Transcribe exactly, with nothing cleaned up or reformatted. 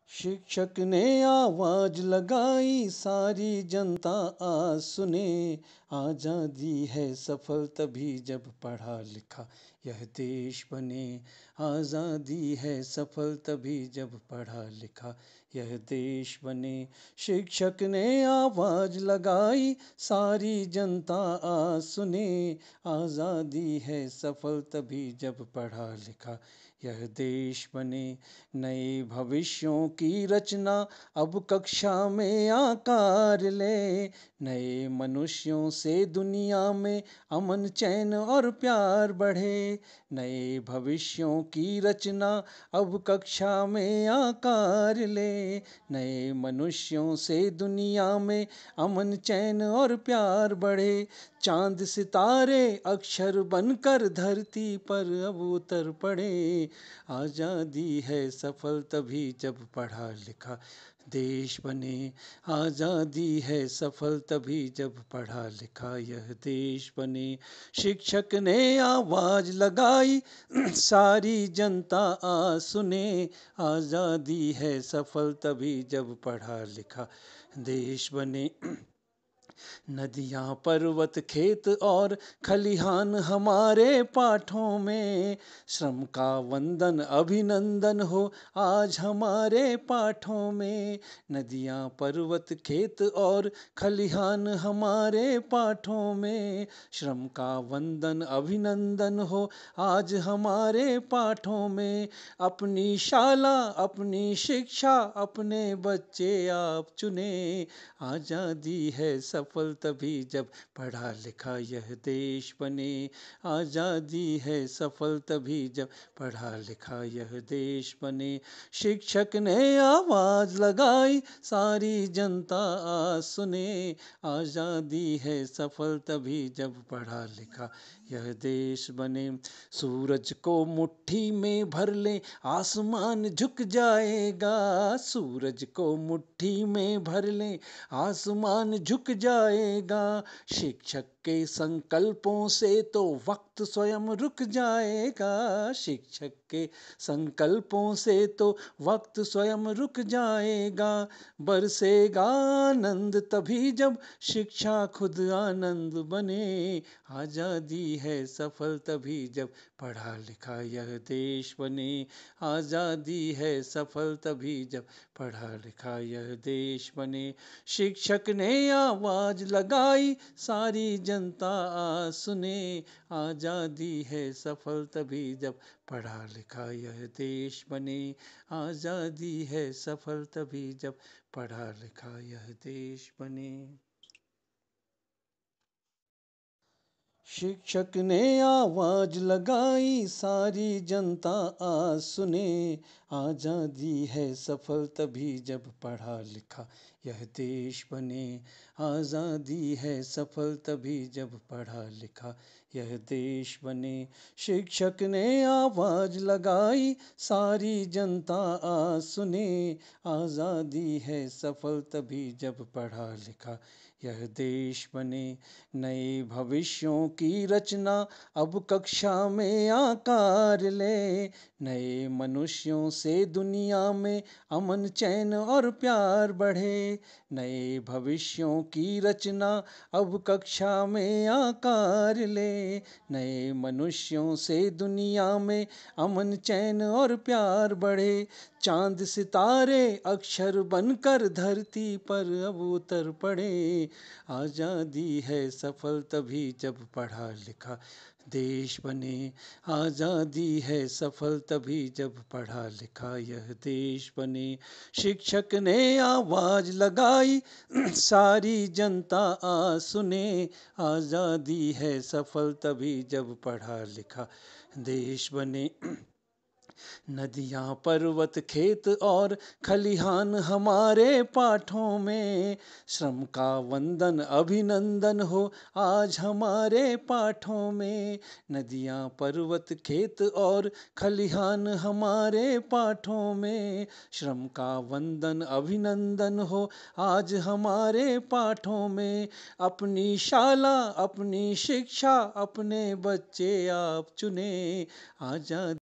शिक्षक ने आवाज लगाई, सारी जनता आज सुने। आज़ादी है सफल तभी जब पढ़ा लिखा यह देश बने। आज़ादी है सफल तभी जब पढ़ा लिखा यह देश बने। शिक्षक ने आवाज लगाई, सारी जनता आज सुने। आज़ादी है सफल तभी जब पढ़ा लिखा यह देश बने। नए भविष्यों की रचना अब कक्षा में आकार ले। नए मनुष्यों से दुनिया में अमन चैन और प्यार बढ़े। नए भविष्यों की रचना अब कक्षा में आकार ले। नए मनुष्यों से दुनिया में अमन चैन और प्यार बढ़े। चांद सितारे अक्षर बनकर धरती पर अब उतर पड़े। आज़ादी है सफल तभी जब पढ़ा लिखा देश बने। आज़ादी है सफल तभी जब पढ़ा लिखा यह देश बने। शिक्षक ने आवाज लगाई, सारी जनता आज सुने। आज़ादी है सफल तभी जब पढ़ा लिखा देश बने। नदियाँ पर्वत खेत और खलिहान हमारे पाठों में। श्रम का वंदन अभिनंदन हो आज हमारे पाठों में। नदियाँ पर्वत खेत और खलिहान हमारे पाठों में। श्रम का वंदन अभिनंदन हो आज हमारे पाठों में। अपनी शाला अपनी शिक्षा अपने बच्चे आप चुने। आज़ादी है सफल तभी जब पढ़ा लिखा यह देश बने। आज़ादी है सफल तभी जब पढ़ा लिखा यह देश बने। शिक्षक ने आवाज लगाई, सारी जनता आज सुने। आज़ादी है सफल तभी जब पढ़ा लिखा यह देश बने। सूरज को मुट्ठी में भर ले आसमान झुक जाएगा। सूरज को मुट्ठी में भर ले आसमान झुक जाएगा। शिक्षक के संकल्पों से तो वक्त स्वयं रुक जाएगा। शिक्षक के संकल्पों से तो वक्त स्वयं रुक जाएगा। बरसेगा आनंद तभी जब शिक्षा खुद आनंद बने। आज़ादी है सफल तभी जब पढ़ा लिखा यह देश बने। आज़ादी है सफल तभी जब पढ़ा लिखा यह देश बने। शिक्षक ने आवाज लगाई, सारी जनता आज सुने। आज़ादी है सफल तभी जब पढ़ा लिखा यह देश बने। आज़ादी है सफल तभी जब पढ़ा लिखा यह देश बने। शिक्षक ने आवाज लगाई, सारी जनता आज सुने। आज़ादी है सफल तभी जब पढ़ा लिखा यह देश बने। आज़ादी है सफल तभी जब पढ़ा लिखा यह देश बने। शिक्षक ने आवाज लगाई, सारी जनता आज सुने। आज़ादी है सफल तभी जब पढ़ा लिखा यह देश बने। नए भविष्यों की रचना अब कक्षा में आकार ले। नए मनुष्यों से दुनिया में अमन चैन और प्यार बढ़े। नए भविष्यों की रचना अब कक्षा में आकार ले। नए मनुष्यों से दुनिया में अमन चैन और प्यार बढ़े। चांद सितारे अक्षर बनकर धरती पर अब उतर पड़े। आज़ादी है सफल तभी जब पढ़ा लिखा देश बने। आज़ादी है सफल तभी जब पढ़ा लिखा यह देश बने। शिक्षक ने आवाज लगाई, सारी जनता आज सुने। आज़ादी है सफल तभी जब पढ़ा लिखा देश बने। नदियाँ पर्वत खेत और खलिहान हमारे पाठों में। श्रम का वंदन अभिनंदन हो आज हमारे पाठों में। नदियाँ पर्वत खेत और खलिहान हमारे पाठों में। श्रम का वंदन अभिनंदन हो आज हमारे पाठों में। अपनी शाला अपनी शिक्षा अपने बच्चे आप चुने। आज़ादी